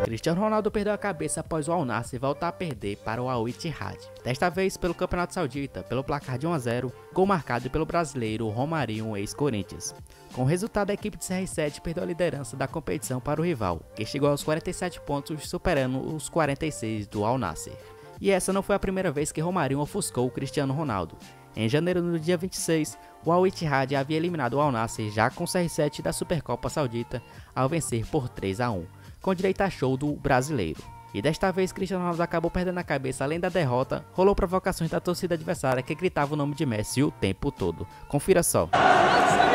Cristiano Ronaldo perdeu a cabeça após o Al Nassr voltar a perder para o Al Ittihad, desta vez pelo Campeonato Saudita, pelo placar de 1 a 0, gol marcado pelo brasileiro Romarinho, ex-Corinthians. Com o resultado, a equipe de CR7 perdeu a liderança da competição para o rival, que chegou aos 47 pontos, superando os 46 do Al Nassr. E essa não foi a primeira vez que Romarinho ofuscou o Cristiano Ronaldo. Em janeiro, no dia 26, o Al Ittihad havia eliminado o Al Nassr já com o CR7 da Supercopa Saudita ao vencer por 3 a 1, com direito a show do brasileiro. E desta vez Cristiano Ronaldo acabou perdendo a cabeça. Além da derrota, rolou provocações da torcida adversária que gritava o nome de Messi o tempo todo. Confira só.